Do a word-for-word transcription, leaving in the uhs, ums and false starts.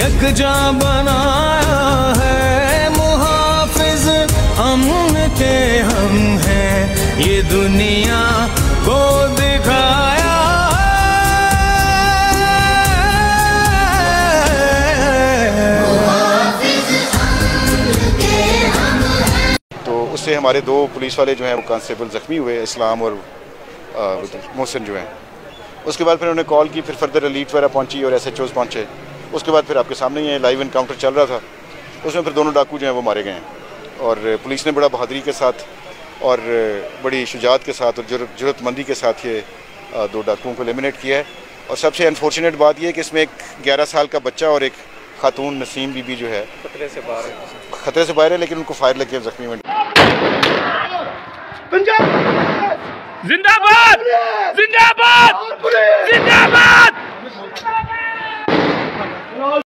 यकजा बनाया है, मुहाफिज अमन के हम हैं, ये दुनिया को दिखाया। उससे हमारे दो पुलिस वाले जो हैं वो कांस्टेबल ज़ख्मी हुए, इस्लाम और मोहसिन जो हैं। उसके बाद फिर उन्होंने कॉल की, फिर फर्दर एलीट वगैरह पहुंची और एस एच ओज़ पहुँचे। उसके बाद फिर आपके सामने ही लाइव इनकाउंटर चल रहा था, उसमें फिर दोनों डाकू जो हैं वो मारे गए हैं। और पुलिस ने बड़ा बहादुरी के साथ और बड़ी शुजात के साथ और ज़रूरतमंदी के साथ ये दो डाकुओं को एलिमिनेट किया है। और सबसे अनफॉर्चुनेट बात यह है कि इसमें एक ग्यारह साल का बच्चा और एक खातून नसीम बीबी जो है खतरे से बाहर है खतरे से बाहर है लेकिन उनको फायर लग के जख्मी में। जिंदाबाद जिंदाबाद जिंदाबाद।